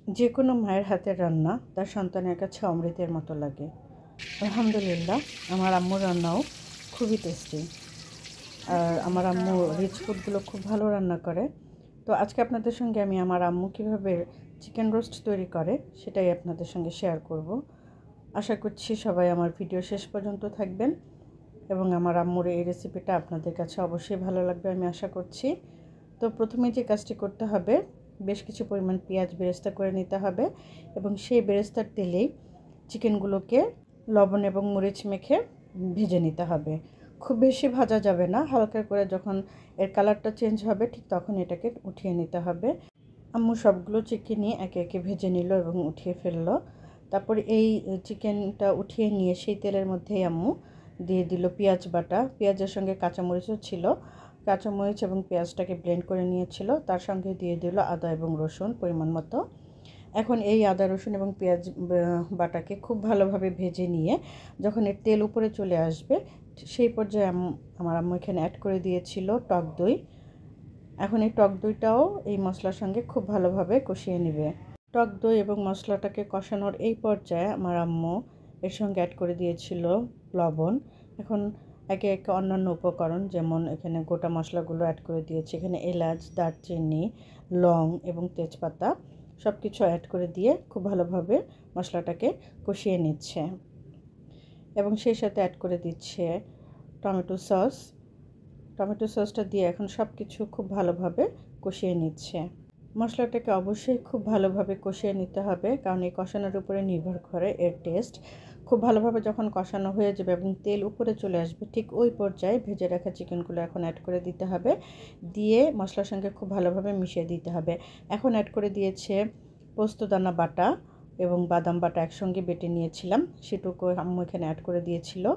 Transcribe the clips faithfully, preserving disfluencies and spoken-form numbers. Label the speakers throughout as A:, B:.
A: যে কোনো মায়ের হাতের রান্না তার সন্তানের কাছে অমৃতের মতো লাগে। আলহামদুলিল্লাহ, আমার আম্মুর রান্নাও খুবই টেস্টি। আর আমার আম্মু রিচ ফুডগুলো খুব ভালো রান্না করে। তো আজকে আপনাদের সঙ্গে আমি আমার আম্মু কীভাবে চিকেন রোস্ট তৈরি করে সেটাই আপনাদের সঙ্গে শেয়ার করব। আশা করছি সবাই আমার ভিডিও শেষ পর্যন্ত থাকবেন এবং আমার আম্মুর এই রেসিপিটা আপনাদের কাছে অবশ্যই ভালো লাগবে আমি আশা করছি। তো প্রথমে যে কাজটি করতে হবে, বেশ কিছু পরিমাণ পেঁয়াজ বেরেস্তা করে নিতে হবে এবং সেই বেরেস্তার তেলেই চিকেনগুলোকে লবণ এবং মরিচ মেখে ভেজে নিতে হবে। খুব বেশি ভাজা যাবে না, হালকা করে যখন এর কালারটা চেঞ্জ হবে ঠিক তখন এটাকে উঠিয়ে নিতে হবে। আম্মু সবগুলো চিকেনই একে একে ভেজে নিল এবং উঠিয়ে ফেললো। তারপর এই চিকেনটা উঠিয়ে নিয়ে সেই তেলের মধ্যেই আম্মু দিয়ে দিল পেঁয়াজ বাটা। পেঁয়াজের সঙ্গে কাঁচামরিচও ছিল, কাঁচামরিচ এবং পেঁয়াজটাকে ব্লেন্ড করে নিয়েছিল। তার সঙ্গে দিয়ে দিল আদা এবং রসুন পরিমাণ মতো। এখন এই আদা রসুন এবং পেঁয়াজ বাটাকে খুব ভালোভাবে ভেজে নিয়ে যখন এর তেল উপরে চলে আসবে সেই পর্যায়ে আমার আম্মু এখানে অ্যাড করে দিয়েছিল টক দই। এখন এই টক দইটাও এই মশলার সঙ্গে খুব ভালোভাবে কষিয়ে নেবে। টক দই এবং মশলাটাকে কষানোর এই পর্যায়ে আমার আম্মু এর সঙ্গে অ্যাড করে দিয়েছিল লবণ। এখন একে একে অন্যান্য উপকরণ যেমন এখানে গোটা মশলাগুলো অ্যাড করে দিয়েছি। এখানে এলাচ, দারচিনি, লং এবং তেজপাতা সব কিছু অ্যাড করে দিয়ে খুব ভালোভাবে মশলাটাকে কষিয়ে নিচ্ছে এবং সেই সাথে অ্যাড করে দিচ্ছে টমেটো সস। টমেটো সসটা দিয়ে এখন সব কিছু খুব ভালোভাবে কষিয়ে নিচ্ছে। মশলাটাকে অবশ্যই খুব ভালোভাবে কষিয়ে নিতে হবে, কারণ এই কষানোর উপরে নির্ভর করে এর টেস্ট। খুব ভালোভাবে যখন কষানো হয়ে যাবে এবং তেল উপরে চলে আসবে ঠিক ওই পর্যায়ে ভেজে রাখা চিকেনগুলো এখন অ্যাড করে দিতে হবে, দিয়ে মশলার সঙ্গে খুব ভালোভাবে মিশিয়ে দিতে হবে। এখন অ্যাড করে দিয়েছে পোস্তদানা বাটা এবং বাদাম বাটা একসঙ্গে বেটে নিয়েছিলাম, সেটুকু আম্মু এখানে অ্যাড করে দিয়েছিল।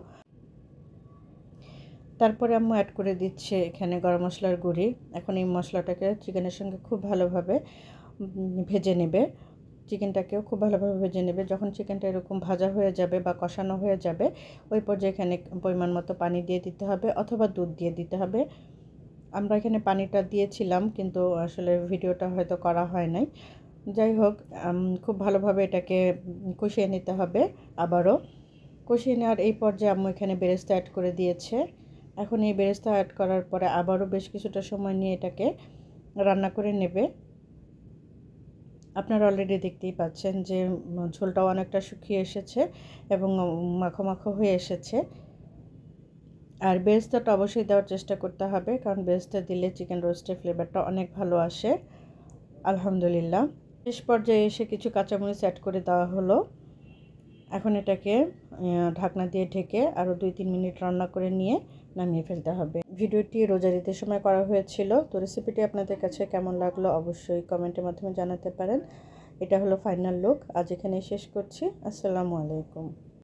A: তারপরে আম্মু অ্যাড করে দিচ্ছে এখানে গরম মশলার গুঁড়ি। এখন এই মশলাটাকে চিকেনের সঙ্গে খুব ভালোভাবে ভেজে নেবে, চিকেনটাকেও খুব ভালোভাবে ভেজে নেবে। যখন চিকেনটা এরকম ভাজা হয়ে যাবে বা কষানো হয়ে যাবে ওই পর্যায়ে এখানে পরিমাণ মতো পানি দিয়ে দিতে হবে অথবা দুধ দিয়ে দিতে হবে। আমরা এখানে পানিটা দিয়েছিলাম কিন্তু আসলে ভিডিওটা হয়তো করা হয় নাই। যাই হোক, খুব ভালোভাবে এটাকে কষিয়ে নিতে হবে। আবারও কষিয়ে নেওয়ার এই পর্যায়ে আম্মু এখানে বেরেস্তা অ্যাড করে দিয়েছে। এখন এই বেরেস্তা অ্যাড করার পরে আবারও বেশ কিছুটা সময় নিয়ে এটাকে রান্না করে নেবে। আপনারা অলরেডি দেখতেই পাচ্ছেন যে ঝোলটাও অনেকটা শুকিয়ে এসেছে এবং মাখো মাখো হয়ে এসেছে। আর বেরেস্তাটা অবশ্যই দেওয়ার চেষ্টা করতে হবে, কারণ বেরেস্তা দিলে চিকেন রোস্টের ফ্লেভারটা অনেক ভালো আসে। আলহামদুলিল্লাহ, শেষ পর্যায়ে এসে কিছু কাঁচামরিচ অ্যাড করে দেওয়া হলো। এখন এটাকে ঢাকনা দিয়ে ঢেকে আরও দুই তিন মিনিট রান্না করে নিয়ে নামিয়ে ফেলতে হবে। ভিডিওটি রোজার ঈদের সময় করা হয়েছিল। তো রেসিপিটি আপনাদের কাছে কেমন লাগলো অবশ্যই কমেন্টের মাধ্যমে জানাতে পারেন। এটা হলো ফাইনাল লুক। আজ এখানেই শেষ করছি। আসসালামু আলাইকুম।